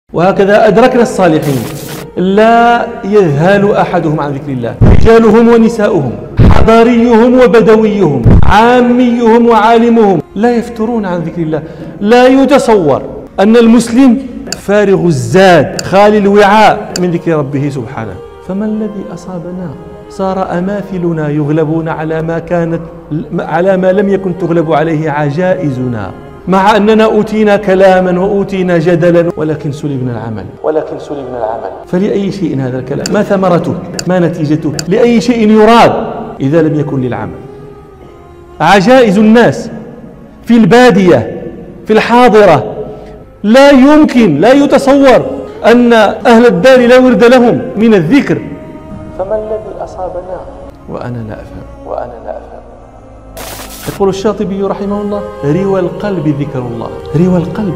وهكذا أدركنا الصالحين لا يذهل أحدهم عن ذكر الله، رجالهم ونساؤهم، حضاريهم وبدويهم، عاميهم وعالمهم لا يفترون عن ذكر الله. لا يتصور أن المسلم فارغ الزاد خالي الوعاء من ذكر ربه سبحانه. فما الذي أصابنا؟ صار أماثلنا يغلبون على ما لم يكن تغلب عليه عجائزنا، مع أننا أوتينا كلاما وأوتينا جدلا ولكن سلبنا العمل. فلأي شيء هذا الكلام؟ ما ثمرته؟ ما نتيجته؟ لأي شيء يراد إذا لم يكن للعمل؟ عجائز الناس في البادية في الحاضرة لا يمكن، لا يتصور أن أهل الدار لا ورد لهم من الذكر. فما الذي أصابنا؟ وأنا لا أفهم. يقول الشاطبي رحمه الله: روى القلب ذكر الله. روى القلب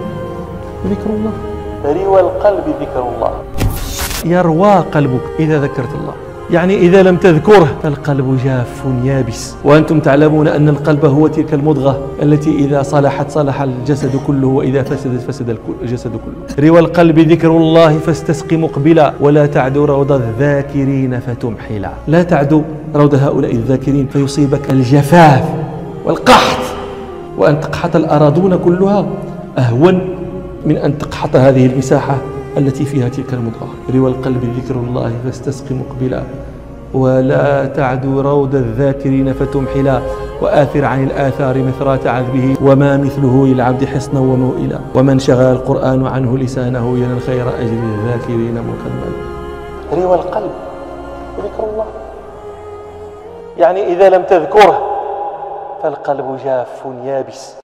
ذكر الله. يروى قلبك إذا ذكرت الله، يعني إذا لم تذكره فالقلب جاف يابس. وأنتم تعلمون أن القلب هو تلك المضغة التي إذا صلحت صلح الجسد كله، وإذا فسدت فسد الجسد كله. روى القلب ذكر الله فاستسق مقبلا، ولا تعدو روض الذاكرين فتمحلا. لا تعدو روض هؤلاء الذاكرين فيصيبك الجفاف والقحط، وأن تقحط الأراضون كلها أهون من أن تقحط هذه المساحة التي فيها تلك المضغة. روى القلب ذكر الله فاستسق مقبلا، ولا تعدو روض الذاكرين فتمحلا، وآثر عن الآثار مثرات عذبه، وما مثله للعبد حصنا وموئلا، ومن شغل القرآن عنه لسانه ينال خير أجر الذاكرين مكملا. روى القلب ذكر الله، يعني إذا لم تذكره فالقلب جاف يابس.